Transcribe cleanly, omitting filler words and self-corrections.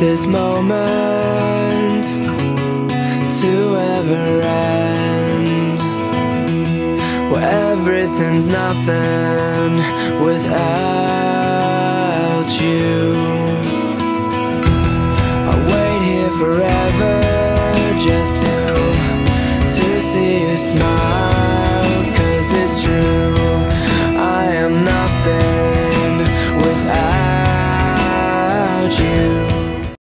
this moment to ever end, where everything's nothing without you. I'll wait here forever